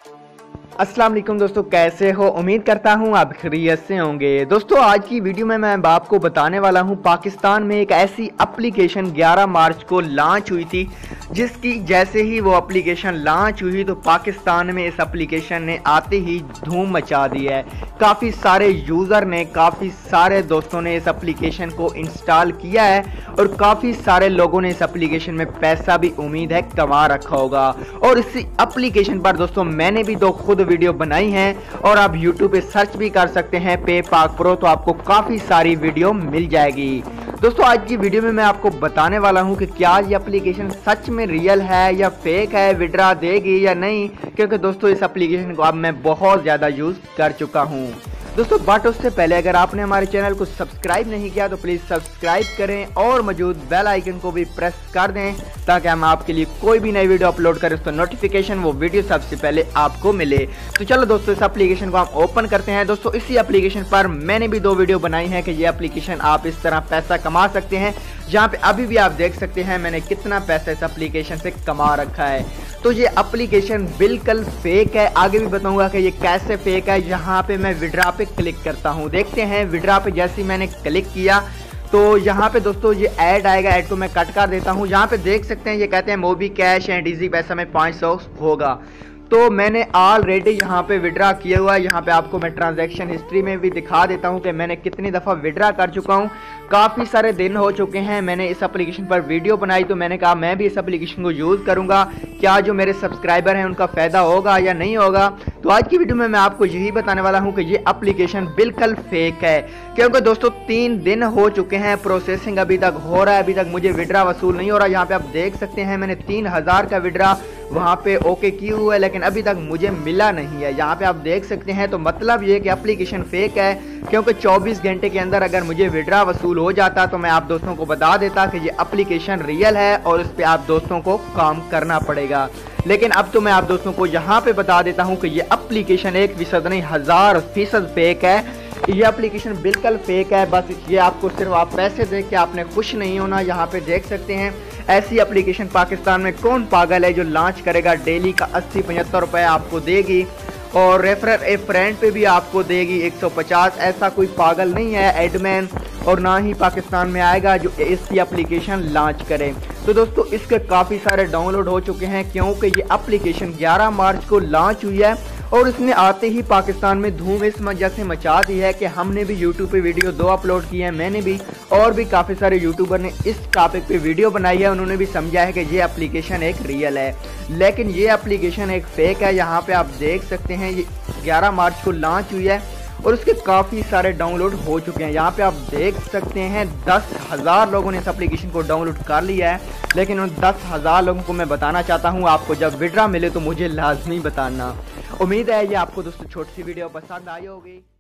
अस्सलाम वालेकुम दोस्तों, कैसे हो? उम्मीद करता हूँ आप खैरियत से होंगे। दोस्तों आज की वीडियो में मैं आपको बताने वाला हूँ पाकिस्तान में एक ऐसी एप्लीकेशन 11 मार्च को लॉन्च हुई थी, जिसकी जैसे ही वो एप्लीकेशन लॉन्च हुई तो पाकिस्तान में इस एप्लीकेशन ने आते ही धूम मचा दी है। काफ़ी सारे यूज़र ने, काफ़ी सारे दोस्तों ने इस एप्लीकेशन को इंस्टॉल किया है और काफ़ी सारे लोगों ने इस एप्लीकेशन में पैसा भी उम्मीद है कमा रखा होगा। और इसी एप्लीकेशन पर दोस्तों मैंने भी दो खुद वीडियो बनाई हैं और आप YouTube पे सर्च भी कर सकते हैं Paypakpro, तो आपको काफ़ी सारी वीडियो मिल जाएगी। दोस्तों आज की वीडियो में मैं आपको बताने वाला हूं कि क्या ये एप्लीकेशन सच में रियल है या फेक है, विड्रा देगी या नहीं, क्योंकि दोस्तों इस एप्लीकेशन को अब मैं बहुत ज़्यादा यूज़ कर चुका हूं। दोस्तों बट उससे पहले अगर आपने हमारे चैनल को सब्सक्राइब नहीं किया तो प्लीज़ सब्सक्राइब करें और मौजूद बेल आइकन को भी प्रेस कर दें ताकि हम आपके लिए कोई भी नई वीडियो अपलोड करें तो नोटिफिकेशन वो वीडियो सबसे पहले आपको मिले। तो चलो दोस्तों इस एप्लीकेशन को हम ओपन करते हैं। दोस्तों इसी एप्लीकेशन पर मैंने भी दो वीडियो बनाई हैं कि ये एप्लीकेशन आप इस तरह पैसा कमा सकते हैं, जहाँ पे अभी भी आप देख सकते हैं मैंने कितना पैसा इस एप्लीकेशन से कमा रखा है। तो ये एप्लीकेशन बिल्कुल फेक है, आगे भी बताऊंगा कि ये कैसे फेक है। यहाँ पे मैं विड्रा पे क्लिक करता हूँ, देखते हैं विड्रा पे जैसे ही मैंने क्लिक किया तो यहाँ पे दोस्तों ये ऐड आएगा। ऐड को मैं कट कर देता हूँ। यहाँ पे देख सकते हैं ये कहते हैं मोबी कैश एंड इजी पैसा में 500 होगा, तो मैंने ऑलरेडी यहाँ पे विड्रा किया हुआ है। यहाँ पे आपको मैं ट्रांजैक्शन हिस्ट्री में भी दिखा देता हूँ कि मैंने कितनी दफ़ा विड्रा कर चुका हूँ। काफ़ी सारे दिन हो चुके हैं मैंने इस एप्लीकेशन पर वीडियो बनाई, तो मैंने कहा मैं भी इस एप्लीकेशन को यूज़ करूँगा, क्या जो मेरे सब्सक्राइबर हैं उनका फ़ायदा होगा या नहीं होगा। तो आज की वीडियो में मैं आपको यही बताने वाला हूँ कि ये एप्लीकेशन बिल्कुल फेक है, क्योंकि दोस्तों 3 दिन हो चुके हैं, प्रोसेसिंग अभी तक हो रहा है, अभी तक मुझे विड्रा वसूल नहीं हो रहा। यहाँ पे आप देख सकते हैं मैंने 3000 का विड्रा वहाँ पे ओके किया हुआ है, लेकिन अभी तक मुझे मिला नहीं है। यहाँ पे आप देख सकते हैं, तो मतलब ये कि एप्लीकेशन फेक है, क्योंकि 24 घंटे के अंदर अगर मुझे विड्रा वसूल हो जाता तो मैं आप दोस्तों को बता देता कि ये एप्लीकेशन रियल है और इस पे आप दोस्तों को काम करना पड़ेगा। लेकिन अब तो मैं आप दोस्तों को यहाँ पे बता देता हूँ कि ये एप्लीकेशन 1% नहीं 1000% फेक है। ये एप्लीकेशन बिल्कुल फेक है। बस ये आपको सिर्फ आप पैसे दे के आपने खुश नहीं होना। यहाँ पे देख सकते हैं ऐसी एप्लीकेशन पाकिस्तान में कौन पागल है जो लॉन्च करेगा, डेली का 80-75 रुपये आपको देगी और रेफरर ए फ्रेंड पे भी आपको देगी 150। ऐसा कोई पागल नहीं है एडमैन, और ना ही पाकिस्तान में आएगा जो इसकी एप्लीकेशन लॉन्च करे। तो दोस्तों इसके काफ़ी सारे डाउनलोड हो चुके हैं, क्योंकि ये एप्लीकेशन 11 मार्च को लॉन्च हुई है और इसने आते ही पाकिस्तान में धूम इस वजह से मचा दी है कि हमने भी यूट्यूब पे वीडियो 2 अपलोड किए हैं, मैंने भी, और भी काफ़ी सारे यूट्यूबर ने इस टॉपिक पे वीडियो बनाई है। उन्होंने भी समझा है कि ये एप्लीकेशन एक रियल है, लेकिन ये एप्लीकेशन एक फेक है। यहाँ पे आप देख सकते हैं ये 11 मार्च को लॉन्च हुई है और उसके काफ़ी सारे डाउनलोड हो चुके हैं। यहाँ पे आप देख सकते हैं 10,000 लोगों ने इस एप्लीकेशन को डाउनलोड कर लिया है, लेकिन उन 10,000 लोगों को मैं बताना चाहता हूँ आपको जब विड्रा मिले तो मुझे लाजमी बताना। उम्मीद है ये आपको दोस्तों छोटी सी वीडियो पसंद आई होगी।